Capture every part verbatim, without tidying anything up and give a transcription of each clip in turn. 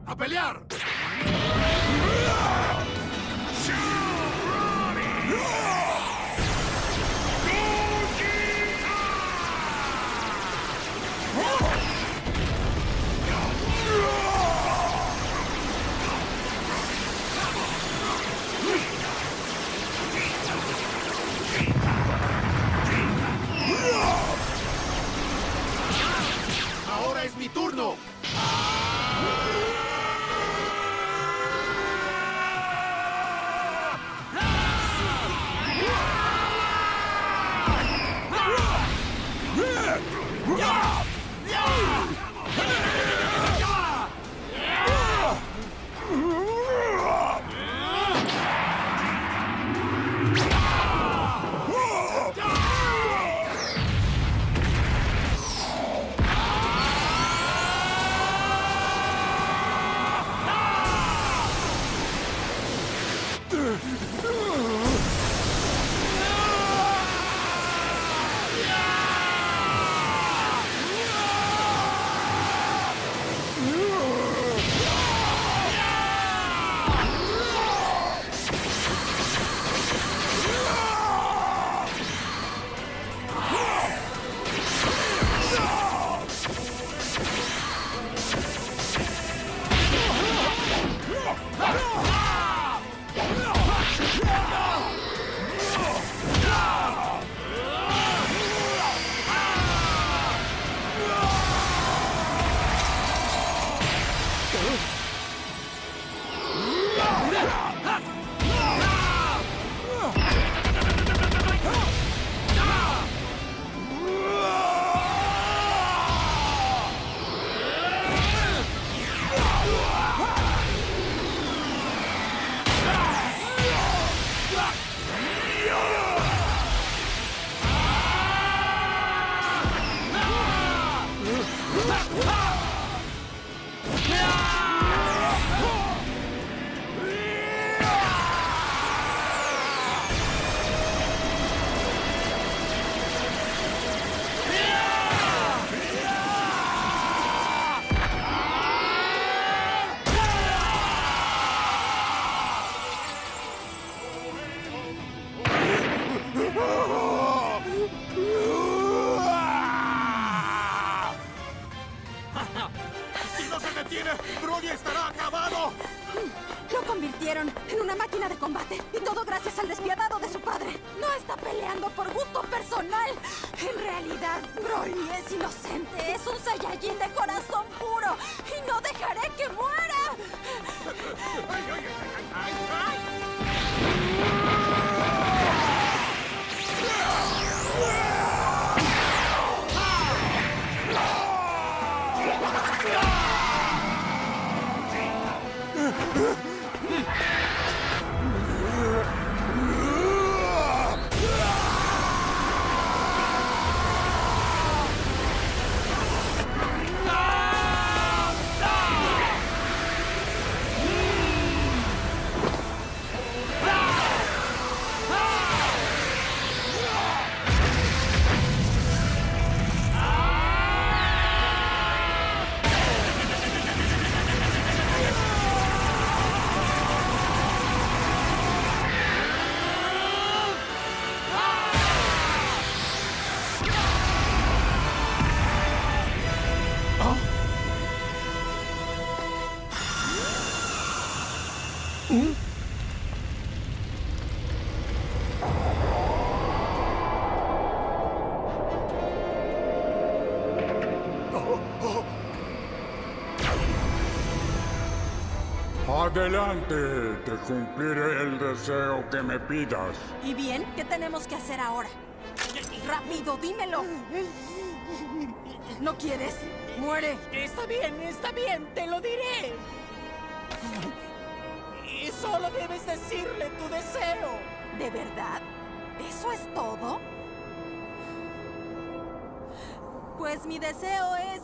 ¡A pelear! ¡Ahora es mi turno! ¡Si no se detiene, Broly estará acabado! Lo convirtieron en una máquina de combate, y todo gracias al despiadado de su padre. No está peleando por gusto personal. En realidad, Broly es inocente, es un Saiyajin de corazón puro, y no dejaré que muera. ¡Ay, ay, ay, ay, ay! Adelante, te cumpliré el deseo que me pidas. ¿Y bien? ¿Qué tenemos que hacer ahora? ¡Rápido, dímelo! ¿No quieres? ¡Muere! Está bien, está bien, te lo diré. Y solo debes decirle tu deseo. ¿De verdad? ¿Eso es todo? Pues mi deseo es...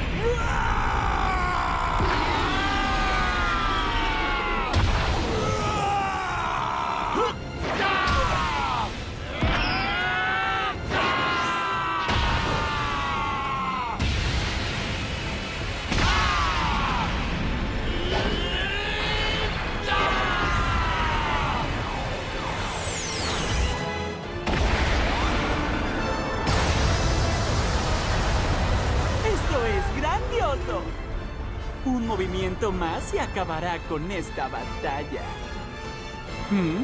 ¡Esto es grandioso! Un movimiento más y acabará con esta batalla. Mm.